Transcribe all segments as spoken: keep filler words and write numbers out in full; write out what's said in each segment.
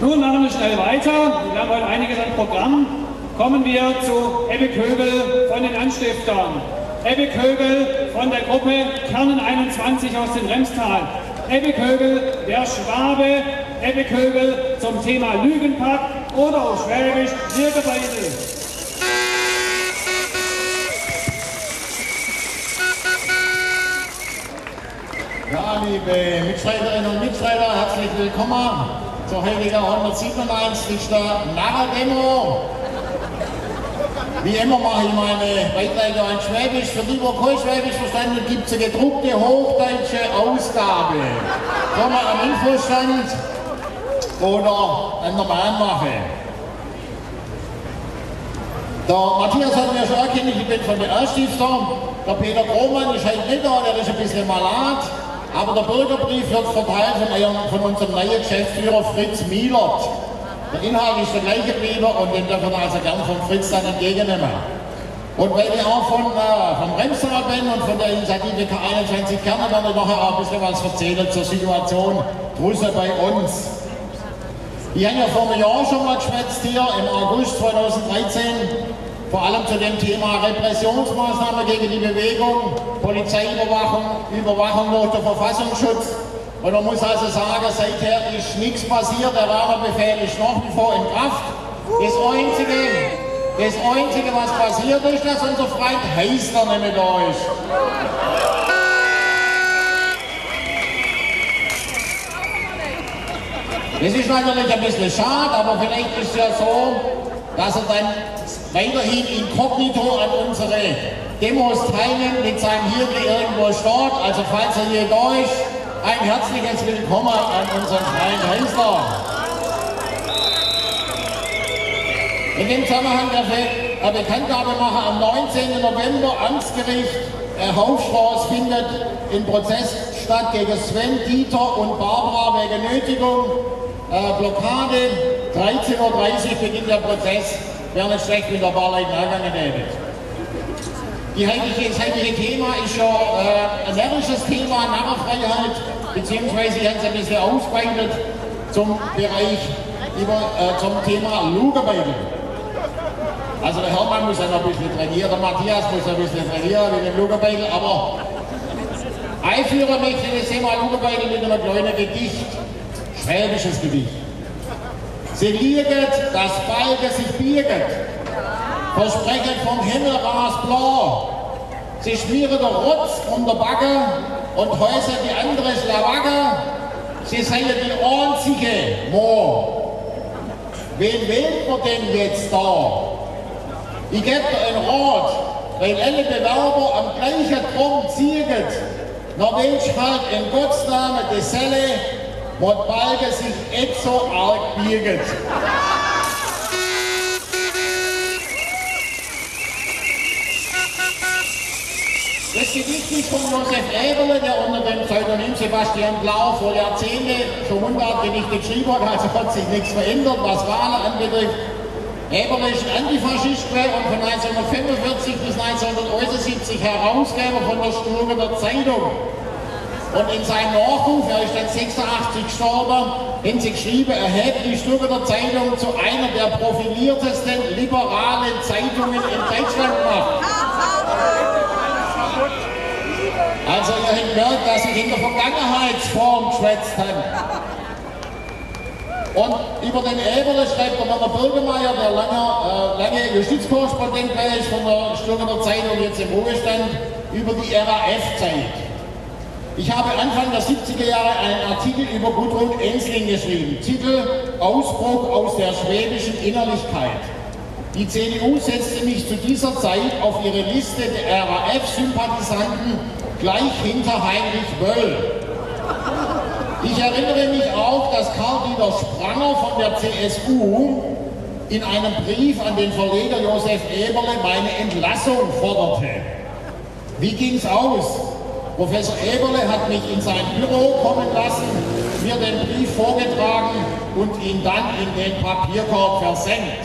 Nun machen wir schnell weiter. Wir haben heute einiges an Programm. Kommen wir zu Ebbe Kögel von den Anstiftern. Ebbe Kögel von der Gruppe Kernen einundzwanzig aus dem Remstal. Ebbe Kögel, der Schwabe. Ebbe Kögel zum Thema Lügenpakt oder auf Schwäbisch Lügebeidel. Ja, liebe Mitstreiterinnen und Mitstreiter, herzlich willkommen zur heutigen hundertsiebenundneunzigsten Narren-Demo. Wie immer mache ich meine Beiträge in Schwäbisch. Für die, die kein Schwäbisch verstanden, gibt es eine gedruckte hochdeutsche Ausgabe. Kann man am Infostand oder an der Bahn machen. Der Matthias hat mir schon erkannt, ich bin von den Anstiftern. Der Peter Grohmann ist heute nicht da, der ist ein bisschen malat. Aber der Bürgerbrief wird verteilt von, eurem, von unserem neuen Geschäftsführer Fritz Mielert. Der Inhalt ist der gleiche geblieben und den dürfen wir also gern von Fritz dann entgegennehmen. Und weil ich auch von, äh, vom Remstal bin und von der Initiative K einundzwanzig Kerne, werde ich nachher auch ein bisschen was erzählen zur Situation draußen bei uns. Ich habe ja vor einem Jahr schon mal geschwätzt hier im August zweitausenddreizehn. Vor allem zu dem Thema Repressionsmaßnahmen gegen die Bewegung, Polizeiüberwachung, Überwachung durch den Verfassungsschutz. Und man muss also sagen, seither ist nichts passiert, der Rahmenbefehl ist nach wie vor in Kraft. Das Einzige, das Einzige was passiert ist, dass unser Freund Heisler nicht mehr da ist. Das ist natürlich ein bisschen schade, aber vielleicht ist es ja so, dass er dann weiterhin inkognito an unsere Demos teilnimmt, mit seinem Hirgel irgendwo steht. Also falls er hier da ist, ein herzliches Willkommen an unseren Freund Heisler. In dem Zusammenhang darf ich eine Bekanntgabe machen. Am neunzehnten November Amtsgericht äh, Hauptstraße findet ein Prozess statt gegen Sven, Dieter und Barbara wegen Nötigung, äh, Blockade. dreizehn Uhr dreißig beginnt der Prozess. Wäre nicht schlecht, wenn der Barleuten angegangen hätte. Die heutige, das heutige Thema ist ja äh, ein närrisches Thema, Narrenfreiheit, beziehungsweise ich habe es ein bisschen ausgeweitet zum Bereich, über, äh, zum Thema Lügebeidel. Also der Hermann muss ja noch ein bisschen trainieren, der Matthias muss ein bisschen trainieren mit dem Lügebeidel, aber einführen möchte ich das Thema Lügebeidel mit einem kleinen Gedicht, schwäbisches Gedicht. Sie lieget, das Balge sich bieget, versprechen vom Himmel ras blau. Sie schmieren der Rotz um der Backe und häuser die andere Schlawacke. Sie seien die einzige Mo. Wen wählt man denn jetzt da? Ich gebe dir einen Rat, weil alle Bewerber am gleichen Drum zieget. Na Mensch halt in Gottes Namen die Selle, wo die Balge sich nicht so arg bieget. Das Gedicht ist von Josef Eberle, der unter dem Pseudonym Sebastian Blau vor Jahrzehnten schon hundert Gedichte geschrieben hat, also hat sich nichts verändert, was Wahlen anbetrifft. Eberle ist ein Antifaschist und von neunzehnhundertfünfundvierzig bis neunzehnhunderteinundsiebzig Herausgeber von der Stuttgarter Zeitung. Und in seinem Nachruf, er ist dann sechsundachtzig gestorben, haben sie geschrieben, er hätte die Stuttgarter Zeitung zu einer der profiliertesten liberalen Zeitungen in Deutschland gemacht. Also ihr habt gemerkt, dass ich in der Vergangenheitsform geschwätzt habe. Und über den Eberle schreibt der Werner Bürgermeier, der lange, äh, lange Justizkorrespondent war, ist von der Stuttgarter Zeitung jetzt im Ruhestand, über die R A F-Zeit. Ich habe Anfang der siebziger Jahre einen Artikel über Gudrun Ensling geschrieben. Titel Ausbruch aus der schwäbischen Innerlichkeit. Die C D U setzte mich zu dieser Zeit auf ihre Liste der R A F-Sympathisanten gleich hinter Heinrich Böll. Ich erinnere mich auch, dass Karl-Dieter Spranger von der C S U in einem Brief an den Verleger Josef Eberle meine Entlassung forderte. Wie ging's aus? Professor Eberle hat mich in sein Büro kommen lassen, mir den Brief vorgetragen und ihn dann in den Papierkorb versenkt.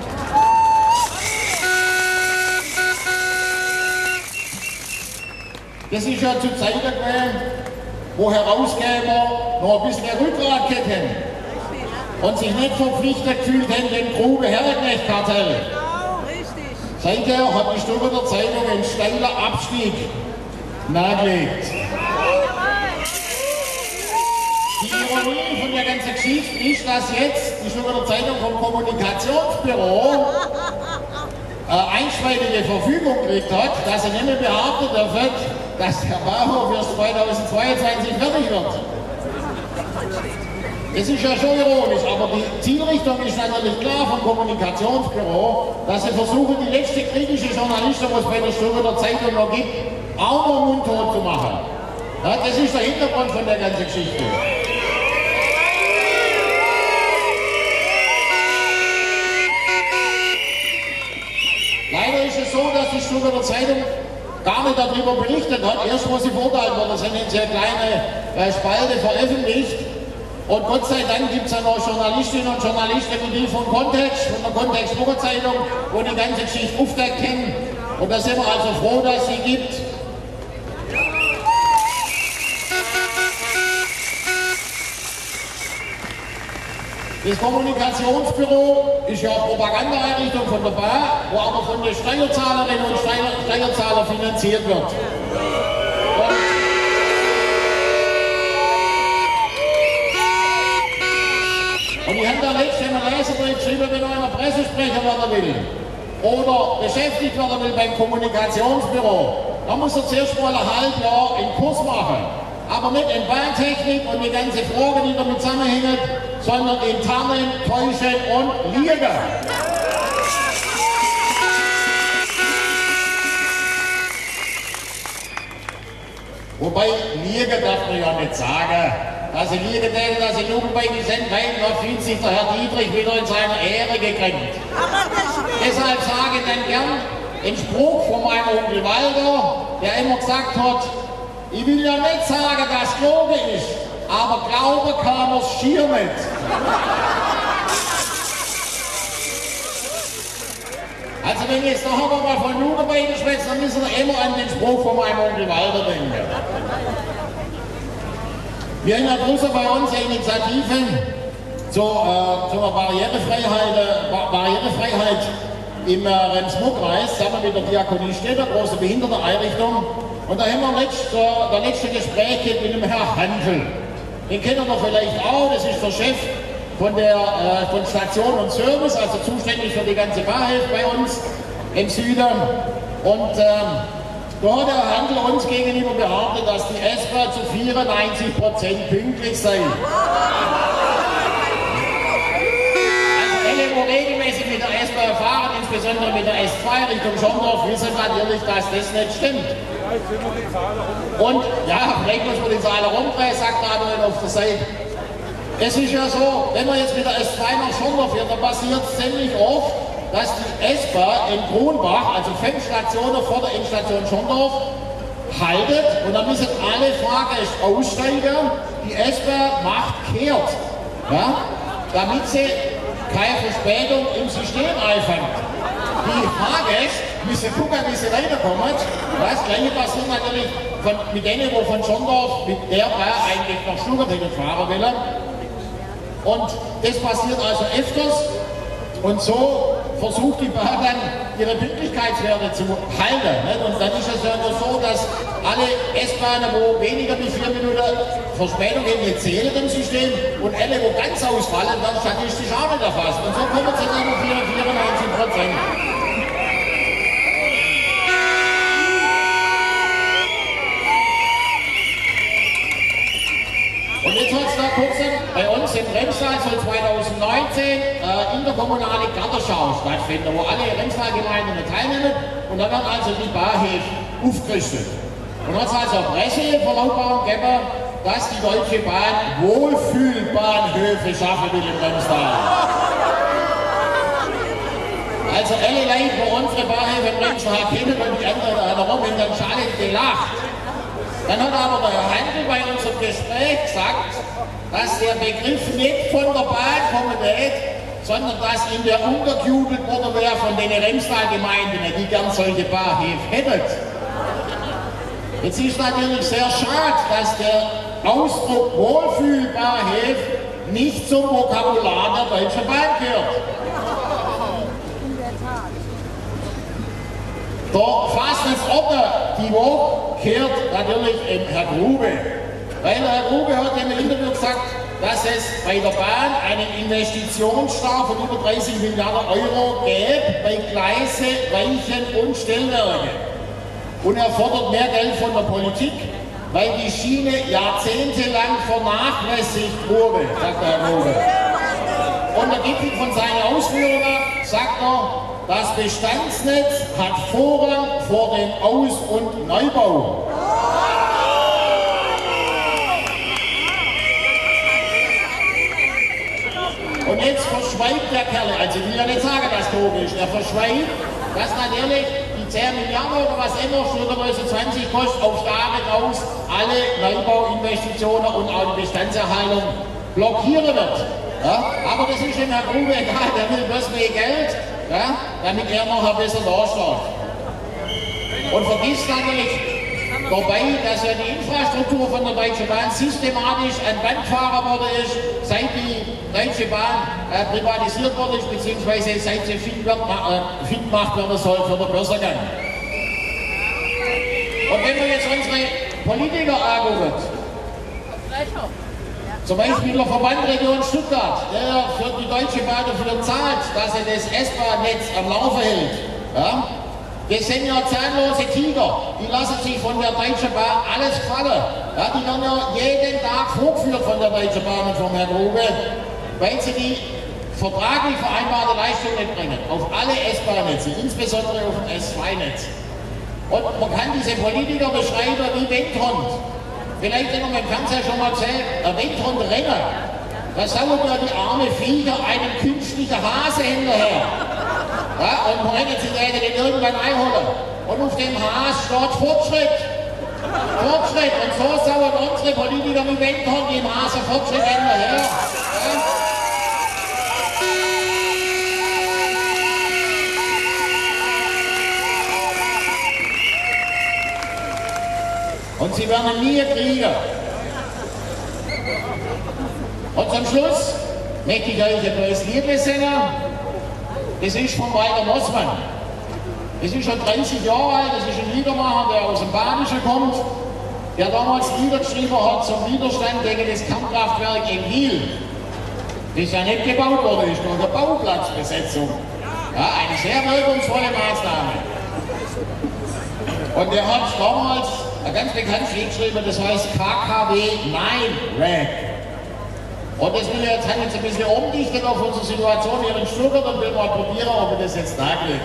Das ist ja zu Zeiten gewesen, wo Herausgeber noch ein bisschen Rückgrat hätten. und sich nicht verpflichtet gefühlt haben, dem Grube-Herrenknecht-Kartell. Genau, richtig. Seither hat die Stuttgarter Zeitung einen steiler Abstieg nahegelegt. Die Ironie von der ganzen Geschichte ist, dass jetzt die Stuttgarter Zeitung vom Kommunikationsbüro äh, einstweilige Verfügung gekriegt hat, dass sie nicht mehr behaupten dürfen, dass der Bahnhof erst zweitausendzweiundzwanzig fertig wird. Das ist ja schon ironisch, aber die Zielrichtung ist natürlich klar vom Kommunikationsbüro, dass sie versuchen, die letzte kritische Journalistin, was es bei der Stuttgarter Zeitung noch gibt, auch noch mundtot zu machen. Ja, das ist der Hintergrund von der ganzen Geschichte. Leider ist es so, dass die Stuttgarter Zeitung gar nicht darüber berichtet hat. Erst, wo sie verurteilt wurde, sind in sehr kleine äh, Spalte veröffentlicht. Und Gott sei Dank gibt es ja noch Journalistinnen und Journalisten, die von Kontext, von der Kontext-Woche-Zeitung, wo die ganze Geschichte aufdeckt kennen. Und da sind wir also froh, dass sie gibt. Das Kommunikationsbüro ist ja eine Propagandaeinrichtung von der Bar, wo aber von den Steuerzahlerinnen und Steuer Steuerzahlern finanziert wird. Und, und die haben da letztens einen Leserbrief geschrieben, wenn einer Pressesprecher werden will oder beschäftigt werden will beim Kommunikationsbüro, dann muss er zuerst mal ein halbes Jahr einen Kurs machen. Aber nicht in Bahntechnik und die ganze Frage, die damit zusammenhängt, sondern in Tarnen, Täuschen und Liegen. Wobei, Liegen darf man ja nicht sagen. Dass sie liegen denken, dass sie Jugendbeine sind, weil da fühlt sich der Herr Dietrich wieder in seiner Ehre gekränkt. Deshalb sage ich dann gern den Spruch von meinem Onkel Walter, der immer gesagt hat, ich will ja nicht sagen, dass Glaube ist, aber Glaube kann man schier nicht. Also wenn ich jetzt noch einmal von Jugendbeine schwätze, dann müssen wir immer an den Spruch von meinem Onkel Walter denken. Wir haben ja draußen bei uns eine Initiative zur, äh, zur Barrierefreiheit, äh, Barrierefreiheit im äh, Rems-Murr-Kreis, zusammen mit der Diakonie Städter, große Behinderteneinrichtung. Und da haben wir letzt, äh, der letzte Gespräch mit dem Herrn Handel. Den kennen wir vielleicht auch, das ist der Chef von, der, äh, von Station und Service, also zuständig für die ganze Barhilfe bei uns im Süden. Und ähm, da hat der Handel uns gegenüber behauptet, dass die S-Bahn zu vierundneunzig Prozent pünktlich sei. Also alle, die regelmäßig mit der S-Bahn fahren, insbesondere mit der S zwei Richtung Schondorf, wissen natürlich, dass das nicht stimmt. Und ja, vielleicht muss man den Saal rumdrehen, sagt Manuel auf der Seite. Es ist ja so, wenn man jetzt mit der S zwei nach Schondorf fährt, dann passiert es ziemlich oft, dass die S-Bahn in Kronbach, also fünf Stationen vor der Endstation Schondorf, haltet und dann müssen alle Fahrgäste aussteigen. Die S-Bahn macht kehrt, ja, damit sie keine Verspätung im System einfängt. Die Fahrgäste müssen gucken, wie sie weiterkommen. Das gleiche passiert natürlich von, mit denen, die von Schondorf mit der Bahn eigentlich nach Stuttgart fahren wollen. Und das passiert also öfters. Und so versucht die Bahn dann ihre Pünktlichkeitswerte zu halten. Nicht? Und dann ist es ja nur so, dass alle S-Bahnen, wo weniger wie vier Minuten Verspätung haben, die zählen im System und alle, wo ganz ausfallen, werden statistisch auch nicht erfasst. Und so kommen sie dann auf vierundneunzig Prozent. Und jetzt hat es da kurz bei uns im Remstal soll zweitausendneunzehn äh, interkommunale Gartenschau stattfinden, wo alle Remstal-Gemeinden teilnehmen und dann wird also die Barhilfe aufgerüstet. Und dann hat es also Presseverlautbarung gegeben, dass die Deutsche Bahn Wohlfühlbahnhöfe schaffen will im Remstal. Also alle Leute, die unsere Barhilfe im Remstal kennen und die anderen da herum, haben dann schallend gelacht. Dann hat aber der Herr Handel bei unserem Gespräch gesagt, dass der Begriff nicht von der Bahn kommen wird, sondern dass in der untergejubelt worden wäre von den Remstal-Gemeinden, die gern solche Barhilfe hätten. Jetzt ist natürlich sehr schade, dass der Ausdruck Wohlfühl-Barhilfe nicht zum Vokabular der Deutschen Bahn gehört. Der Fastnachtsordner die Woche gehört natürlich dem Herr Grube. Weil der Herr Grube hat im Interview gesagt, dass es bei der Bahn einen Investitionsstau von über dreißig Milliarden Euro gäbe bei Gleise, Weichen und Stellwerke. Und er fordert mehr Geld von der Politik, weil die Schiene jahrzehntelang vernachlässigt wurde, sagt der Herr Grube. Und der Gipfel von seinen Ausführungen sagt er, das Bestandsnetz hat Vorrang vor dem Aus- und Neubau. Und jetzt verschweigt der Kerl, also ich will ja nicht sagen, dass doof ist, er verschweigt, dass natürlich die zehn Milliarden oder was immer Schultergröße zwanzig kostet, auf Jahre raus alle Neubauinvestitionen und auch die Bestandserhaltung blockieren wird. Ja? Aber das ist dem Herr Grube egal, der will bloß mehr Geld, ja? Damit er noch ein bisschen dasteht. Und vergisst natürlich dabei, dass ja die Infrastruktur von der Deutschen Bahn systematisch an Band gefahren worden ist, seit die Deutsche Bahn äh, privatisiert worden ist, beziehungsweise seit sie fit gemacht werden soll für den Börsengang. Und wenn wir jetzt unsere Politiker angucken, zum Beispiel der Verband Region Stuttgart, der für die Deutsche Bahn dafür zahlt, dass er das S-Bahn-Netz am Laufen hält. Ja? Das sind ja zahnlose Tiger, die lassen sich von der Deutschen Bahn alles gefallen. Ja, die werden ja jeden Tag vorgeführt von der Deutschen Bahn und vom Herrn Grube, weil sie die vertraglich vereinbarte Leistung nicht bringen. Auf alle S-Bahn-Netze, insbesondere auf dem S zwei Netz. Und man kann diese Politiker beschreiben wie Windhund. Vielleicht haben wir im Fernseher schon mal gesehen, ein Windhund-Renner. Da saugen ja die arme Viecher einen künstlichen Hase hinterher. Ja, und bringen sie den irgendwann einholen. Und auf dem Has steht Fortschritt. Fortschritt. Und so sauern unsere Politiker wie Windhund im Hase Fortschritt hinterher. Ja. Und sie werden nie kriegen. Und zum Schluss möchte ich euch ein neues Lied singen. Das ist von Walter Mossmann. Das ist schon dreißig Jahre alt, das ist ein Liedermacher, der aus dem Badischen kommt, der damals Lieder geschrieben hat zum Widerstand gegen das Kernkraftwerk in Wiel. Das ja nicht gebaut wurde, ist nur eine Bauplatzbesetzung. Ja, eine sehr wirkungsvolle Maßnahme. Und der hat damals ein ganz bekanntes Lied geschrieben, das heißt K K W Nein Rag. Und das will ich jetzt halt jetzt ein bisschen umdichten auf unsere Situation hier in Stuttgart und will mal probieren, ob wir das jetzt nachlegen.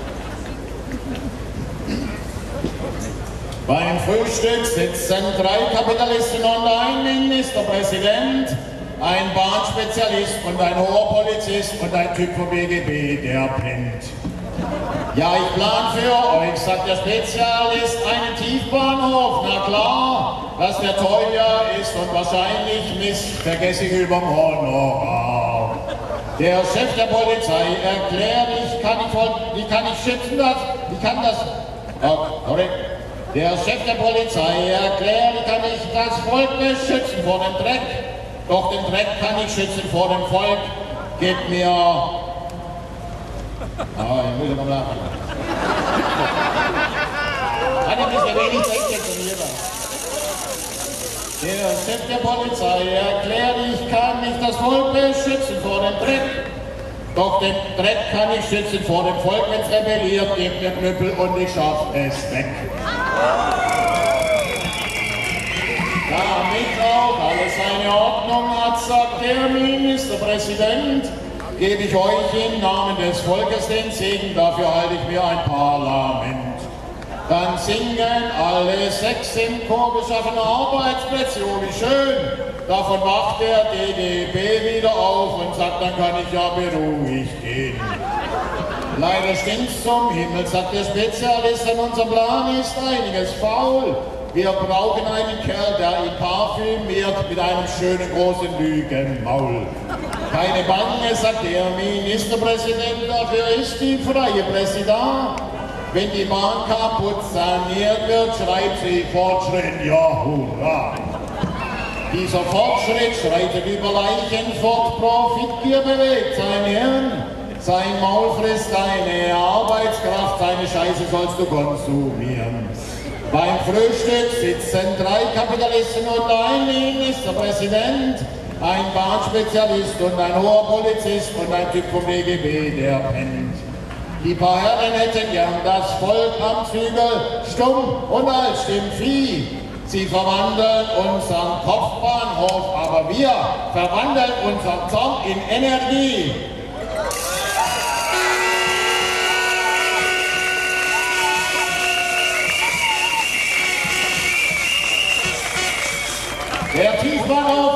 Beim Frühstück sitzen drei Kapitalisten und ein Ministerpräsident, ein Bahnspezialist und ein hoher Polizist und ein Typ vom B G B, der blind. Ja, ich plan für euch, sagt der Spezialist, einen Tiefbahnhof. Na klar, dass der teuer ist und wahrscheinlich Mist, vergesse ich überm Honorar. Der Chef der Polizei erklärt, ich kann nicht, wie kann ich schützen das? Wie kann das? Oh, sorry. Der Chef der Polizei erklärt, ich kann nicht das Volk beschützen vor dem Dreck. Doch den Dreck kann ich schützen vor dem Volk. Gebt mir... Ah, ich muss ja noch lachen. Hat ein bisschen wenig Dreck jetzt von mir da. Der Chef der Polizei erklärt, ich kann nicht das Volk beschützen vor dem Dreck. Doch den Dreck kann ich schützen vor dem Volk, wenn es rebelliert, gebt mir Knüppel und ich schaff es weg. Damit auch alles seine Ordnung hat, sagt der Ministerpräsident, gebe ich euch im Namen des Volkes den Segen, dafür halte ich mir ein Parlament. Dann singen alle sechs im Chor geschaffene Arbeitsplätze, oh wie schön. Davon wacht der D D B wieder auf und sagt, dann kann ich ja beruhigt gehen. Leider stinkt's zum Himmel, sagt der Spezialist, an unserem Plan ist einiges faul. Wir brauchen einen Kerl, der ihn parfümiert mit einem schönen großen Lügenmaul. Keine Bange, sagt der Ministerpräsident, dafür ist die freie Presse da. Wenn die Bahn kaputt saniert wird, schreit sie Fortschritt, ja hurra. Dieser Fortschritt schreitet über Leichen fort, Profitgier bewegt sein Hirn. Sein Maul frisst deine Arbeitskraft, seine Scheiße sollst du konsumieren. Beim Frühstück sitzen drei Kapitalisten und ein Ministerpräsident, ein Bahnspezialist und ein hoher Polizist und ein Typ vom B G B, der pennt. Die paar Herren hätten gern das Volk am Zügel, stumm und als dem Vieh. Sie verwandeln unseren Kopfbahnhof, aber wir verwandeln unseren Zorn in Energie. Der Tiefbahnhof